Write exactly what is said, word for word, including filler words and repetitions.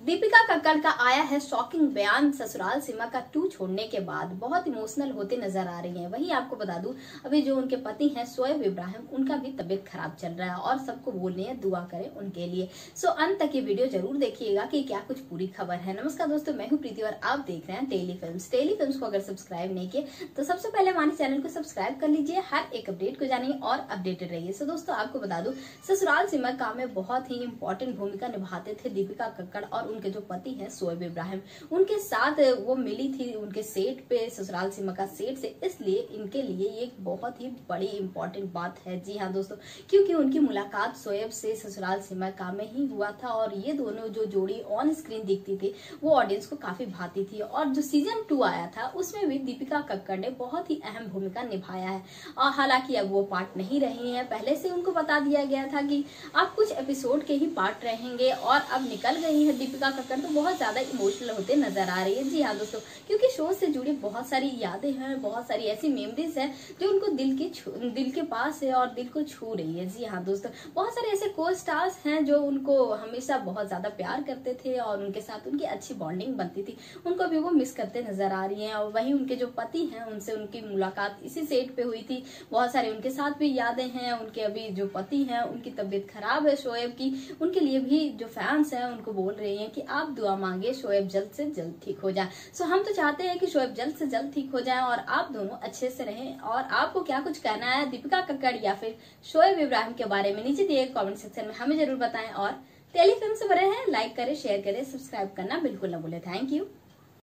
दीपिका कक्कड़ का आया है शॉकिंग बयान ससुराल सिमर का टू छोड़ने के बाद। बहुत इमोशनल होते नजर आ रही हैं। वहीं आपको बता दूं, अभी जो उनके पति हैं शोएब इब्राहिम, उनका भी तबीयत खराब चल रहा है और सबको बोल रही है दुआ करें उनके लिए। सो अंत तक ये वीडियो जरूर देखिएगा कि क्या कुछ पूरी खबर है। नमस्कार दोस्तों, मैं हूँ प्रीति और आप देख रहे हैं टेली फिल्म्स। टेली फिल्म्स को अगर सब्सक्राइब नहीं किए तो सबसे पहले हमारे चैनल को सब्सक्राइब कर लीजिए, हर एक अपडेट को जानिए और अपडेटेड रहिए। सो दोस्तों आपको बता दूं, ससुराल सिमर का में बहुत ही इंपॉर्टेंट भूमिका निभाते थे दीपिका कक्कड़ और उनके जो पति हैं शोएब इब्राहिम। उनके साथ वो मिली थी उनके सेट पे, ससुराल सिमर का सेट से, इसलिए इनके लिए ये एक बहुत ही बड़ी इंपॉर्टेंट बात है। जी हाँ दोस्तों, क्योंकि उनकी मुलाकात शोएब से ससुराल सिमर का में ही हुआ था और ये दोनों जो जोड़ी ऑन स्क्रीन दिखती थी वो ऑडियंस को काफी भाती थी। और जो सीजन टू आया था उसमें भी दीपिका कक्कड़ ने बहुत ही अहम भूमिका निभाया है। और हालांकि अब वो पार्ट नहीं रही है, पहले से उनको बता दिया गया था कि आप कुछ एपिसोड के ही पार्ट रहेंगे और अब निकल गई है दीपिका कक्कड़, तो बहुत ज्यादा इमोशनल होते नजर आ रही है। जी हाँ दोस्तों, क्योंकि शो से जुड़ी बहुत सारी यादें हैं, बहुत सारी ऐसी मेमोरीज हैं जो उनको दिल के दिल के पास है और दिल को छू रही है। जी हाँ दोस्तों, बहुत सारे ऐसे को स्टार्स हैं जो उनको हमेशा बहुत ज्यादा प्यार करते थे और उनके साथ उनकी अच्छी बॉन्डिंग बनती थी, उनको भी वो मिस करते नजर आ रही है। और वहीं उनके जो पति हैं उनसे उनकी मुलाकात इसी सेट पे हुई थी, बहुत सारे उनके साथ भी यादें हैं। उनके अभी जो पति हैं उनकी तबीयत खराब है शोएब की, उनके लिए भी जो फैंस हैं उनको बोल रही हैं कि आप दुआ मांगे शोएब जल्द से जल्द ठीक हो जाए। सो हम तो चाहते हैं कि शोएब जल्द से जल्द ठीक हो जाए और आप दोनों अच्छे से रहें। और आपको क्या कुछ कहना है दीपिका कक्कड़ या फिर शोएब इब्राहिम के बारे में, नीचे दिए कमेंट सेक्शन में हमें जरूर बताएं। और टेली फिल्म से बने हैं, लाइक करें, शेयर करें, सब्सक्राइब करना बिल्कुल न भूलें। Thank you.